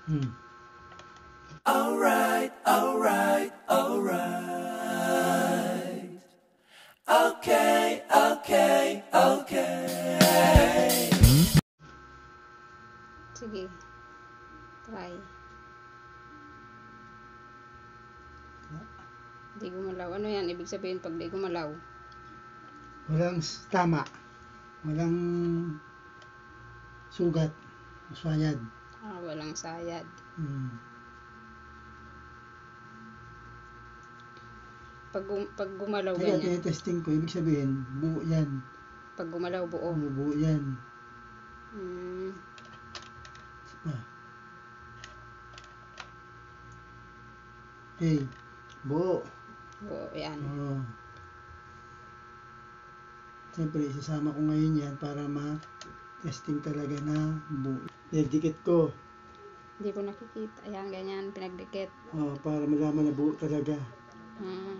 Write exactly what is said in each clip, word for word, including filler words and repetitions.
Hmm. Alright, alright, alright. Okay, okay, okay. Sige. Try. Di gumalaw. Ano yan? Ibig sabihin pag di gumalaw? Walang s- tama. Walang sugat. Sayad. Ah, walang sayad. Hmm. Pag, gum- pag gumalaw Kaya ganyan. tinetesting ko, ibig sabihin, buo yan. Pag gumalaw buo. Oo, buo yan. Hmm. Ah. Okay. Buo. Buo yan. Oo. Siyempre, isasama ko ngayon yan para ma-testing talaga na buo. Pinagdikit ko. Hindi ko nakikita. Ayan, ganyan. Pinagdikit. Oh, para malaman na buo talaga. Hmm.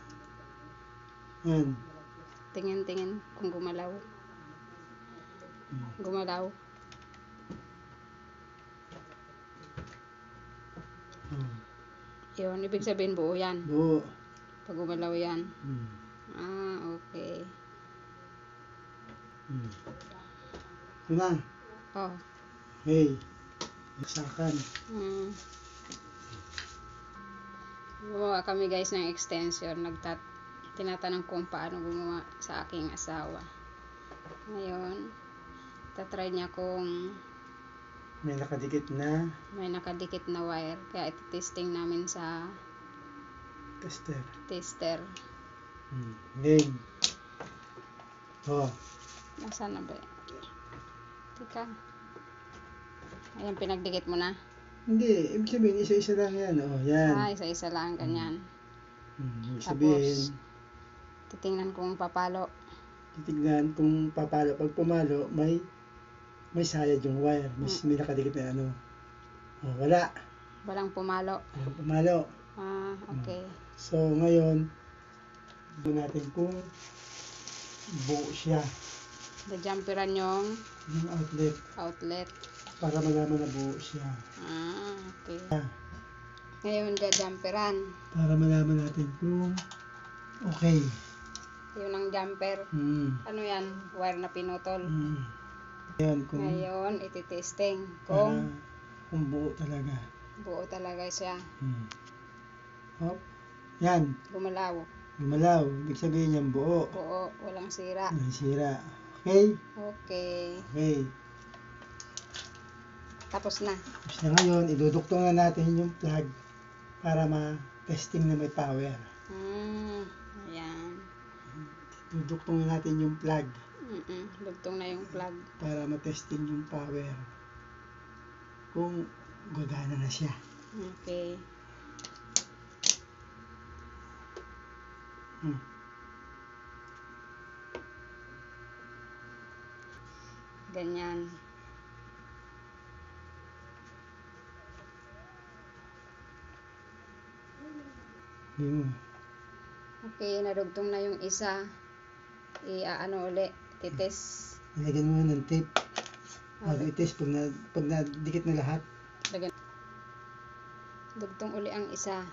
Yan. Tingin-tingin kung gumalaw. Hmm. Gumalaw. Oh. Yun, ibig sabihin buo yan. Buo. Pag gumalaw yan. Hmm. Ah, okay. Hmm. Ito na. Oh. Hey. Saksakan. Hmm. Gumawa kami guys ng extension. Nagtat tinatanong kung paano gumawa sa aking asawa. Ngayon, tatry niya kung May nakadikit na may nakadikit na wire. Kaya iti-testing namin sa tester. tester. Hmm. Game. Oh. Nasaan na ba? Teka. Ayan, pinagdikit mo na. Hindi. Ibig sabihin, isa-isa lang yan. Oh, yan. Ah, isa-isa lang, ganyan. Hmm. Ibig Tapos, sabihin, titingnan kung papalo. titignan kung papalo. Pag pumalo, may may sayad yung wire. May, Hmm. may nakadikit na ano. Oh, wala. Walang pumalo. Walang pumalo. Ah, okay. So, ngayon, doon natin kung buo siya. Dajamperan yung Yung outlet. outlet. Para malaman na buo siya. Ah, okay. Ah. Ngayon, dajamperan. Para malaman natin kung okay. Yun ang jumper. Hmm. Ano yan? Wire na pinutol. Hmm. Ngayon, kung, Ngayon, iti-testing para, kung kung buo talaga. buo talaga siya. Hmm. Hop. Yan. Gumalaw. Gumalaw. Ibig sabihin yan buo. Buo. Walang sira. Walang sira. Okay? Okay. Okay. Tapos na. Tapos na ngayon, iduduktong na natin yung plug para ma-testing na may power. Hmm. Ayan. Iduduktong na natin yung plug Mm-mm. Dugtong na yung plug. para ma-testing yung power. Kung gagana na siya. Okay. Hmm. Ganyan. Yun. Okay, nadugtong na yung isa. I-ano uli. Tites. Nilagyan mo na ng tape. Bago Okay. i-test pag, na, pag nadikit na lahat. Lagyan. Dugtong uli ang isa.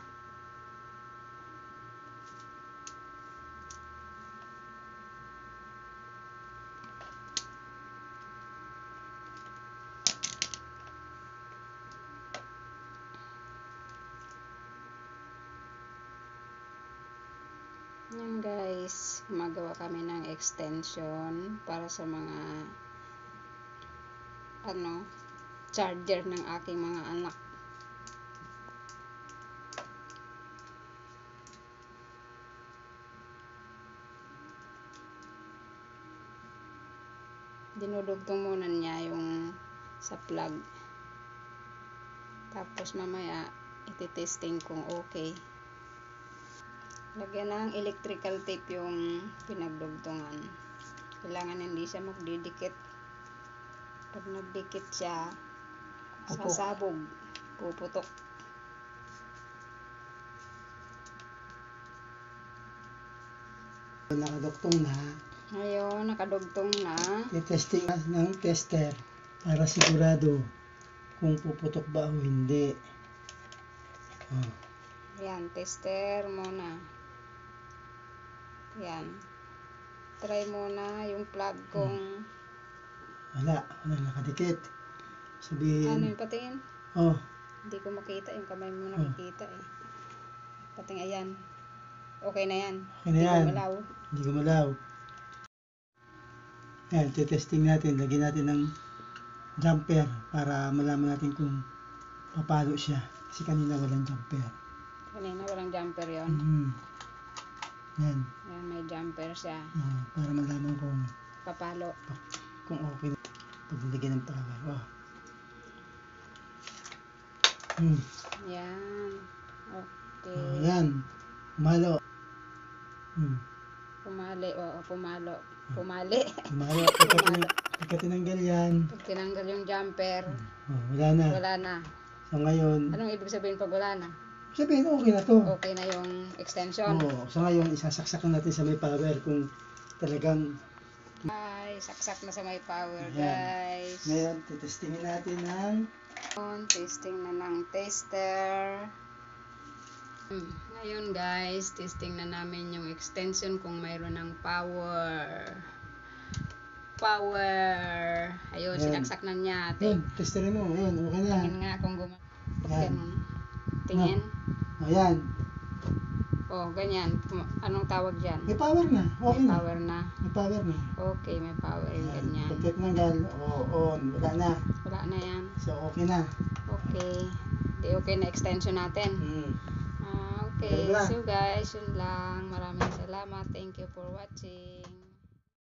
Yan guys, gumagawa kami ng extension para sa mga ano, charger ng aking mga anak. Dinudugtong muna niya yung sa plug. Tapos mamaya iti-testing kung okay. Lagyan ng electrical tape yung pinagdugtungan. Kailangan hindi siya magdidikit. Pag nagdikit siya, Putok. sasabog, puputok. Nakaduktong na. Ngayon, nakadugtong na. I-testing ng tester para sigurado kung puputok ba o hindi. Oh. Yan, tester muna. Yan. Try muna yung plug kung Wala, wala nakadikit. ano Sabihin, yung patingin. oh, Hindi ko makita, yung kamay mo Oh. nakikita eh. Pating ayan. Okay na yan. okay na Hindi yan. gumalaw. Hindi gumalaw. Yan, testing natin. Lagyan natin ng jumper para malaman natin kung papalo siya. Kasi kanina walang jumper. Kanina walang jumper yon. Mhm. Yan, Yan, may jumper siya. ah, para malaman kung Papalo. kung okay na pag nilagyan ng power. Oh. Hmm. Yan. Oh, Okay. yan. Umalo. Hmm. Pumali. Oo, pumalo. Pumali. Umalo. Pagka, tin- pagka tinanggal yan, Pag tinanggal yung jumper, oh, wala na. wala na. So ngayon, Anong ibig sabihin pag wala na? sabihin okay na to. Okay na yung extension. Oo. So ngayon, isasaksak na natin sa may power kung talagang Ay, saksak na sa may power, Ayan. guys. ngayon, titestingin natin ng On, testing na ng tester. Hmm, Ngayon guys, testing na namin yung extension kung mayroon ng power. Power. Ayun, Ayan. sinaksak na niya. yun, testerin mo. Ayun, okay na. Tingin nga kung gumana. Ayan. Ganun. Tingin. Ayan, Oh, ganyan. Kum- Anong tawag dyan? may power na. Okay May na. power na. May power na. Okay, may power yung Ayan. ganyan. Pagka tinanggal, oh, on. Wala na. Wala na yan. So, okay na. Okay. Di okay na extension natin. Hmm. Ah, okay. Ganun lang. So guys, yun lang. Maraming salamat. Thank you for watching.